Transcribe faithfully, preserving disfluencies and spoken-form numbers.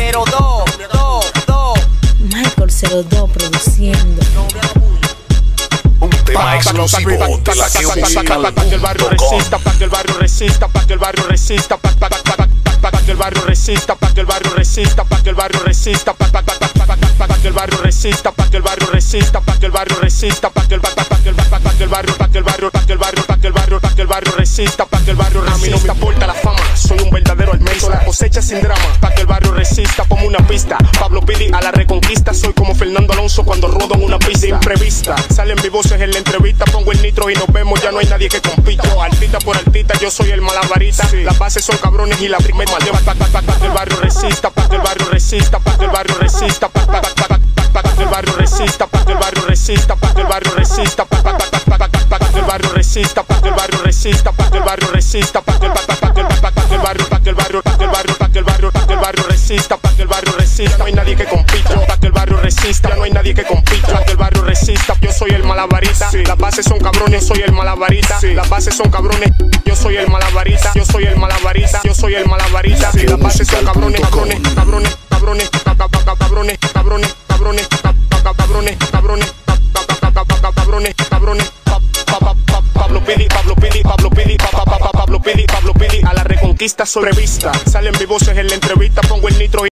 cero dos, dos, dos. Michael cero dos produciendo. Un tema exclusivo de la Pa' que el barrio resista, pa' que el barrio resista, pa' que el barrio resista, pa' pa' pa' pa' pa' que el barrio resista, pa' que el barrio resista, pa' que el barrio resista, pa' pa' pa' pa' pa' pa' que el barrio resista, pa' que el barrio resista, pa' que el barrio resista, pa' que el pa' pa' que el pa' pa' que el barrio, pa' que el barrio, pa' que el barrio, pa' que el barrio, pa' que el barrio resista, pa' que el barrio resista. A mí no me importa la fama, soy un verdadero almezo, la cosecha sin drama, pa' que el barrio resista, ponme una pista. Pablo Pili a la reconquista, soy como Fernando Alonso cuando rodo en una pista imprevista. Salen mis voces en la entrevista, pongo el nitro y nos vemos, ya no hay nadie que compita. Yo, altita por altita, yo soy el malabarita. Sí. Las bases son cabrones y la primera lleva pa' pa' pa' pa' que el barrio resista, pa' que el barrio resista, pa' que el barrio resista, pa' pa' pa' pa' pa' que el barrio resista, pa' que el barrio resista, pa' que el barrio resista, pa' pa' pa' pa' pa' pa' que el barrio resista, pa' que el barrio resista, pa' que el barrio resista, pa' que el pa' pa' que el pa' pa' que el barrio, pa' que el barrio, pa' que el barrio, pa' que el barrio, pa' que el barrio resista, pa' que el barrio resista, no hay nadie que compita, pa' que el barrio resista, no hay nadie que compita, pa' que el barrio resista, yo soy el malabarita, las bases son cabrones, soy el malabarita, las bases son cabrones, yo soy el malabarita, yo soy el malabarita, yo soy el malabarita, las bases son cabrones, cabrones, cabrones, cabrones, cabrones, cabrones, cabrones, cabrones, cabrones, cabrones, cabrones, Pablo Pili, Pablo Pili, Pablo Pili, Pablo Pili, Pablo Pili, a la reconquista soy revista, salen mis voces en la entrevista, pongo el nitro y